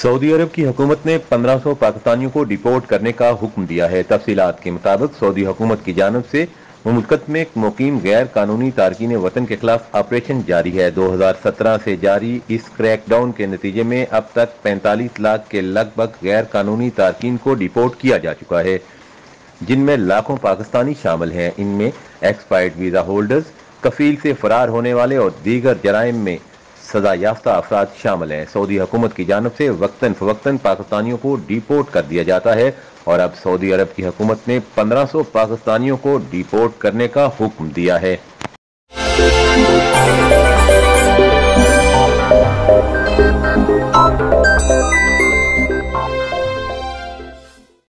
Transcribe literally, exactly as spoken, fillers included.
Saudi अरब की हुकूमत ने पंद्रह सौ पाकिस्तानियों को डिपोर्ट करने का हुक्म दिया है। तफसीलात के मुताबिक सऊदी हुकूमत की जानब से मुमलकत में मुकीम गैर कानूनी तारकीन वतन के खिलाफ ऑपरेशन जारी है। दो हजार सत्रह से जारी इस क्रैकडाउन के नतीजे में अब तक पैंतालीस लाख के लगभग गैर कानूनी तारकीन को डिपोर्ट किया जा चुका है, जिनमें लाखों पाकिस्तानी शामिल हैं। इनमें एक्सपायर्ड वीजा होल्डर्स, कफील से फरार होने वाले और दीगर जराइम में सजा याफ्ता अफराद शामिल हैं। सऊदी हुकूमत की जानब से वक्तन फवक्तन पाकिस्तानियों को डिपोर्ट कर दिया जाता है और अब सऊदी अरब की हुकूमत ने पंद्रह सौ पाकिस्तानियों को डिपोर्ट करने का हुक्म दिया है।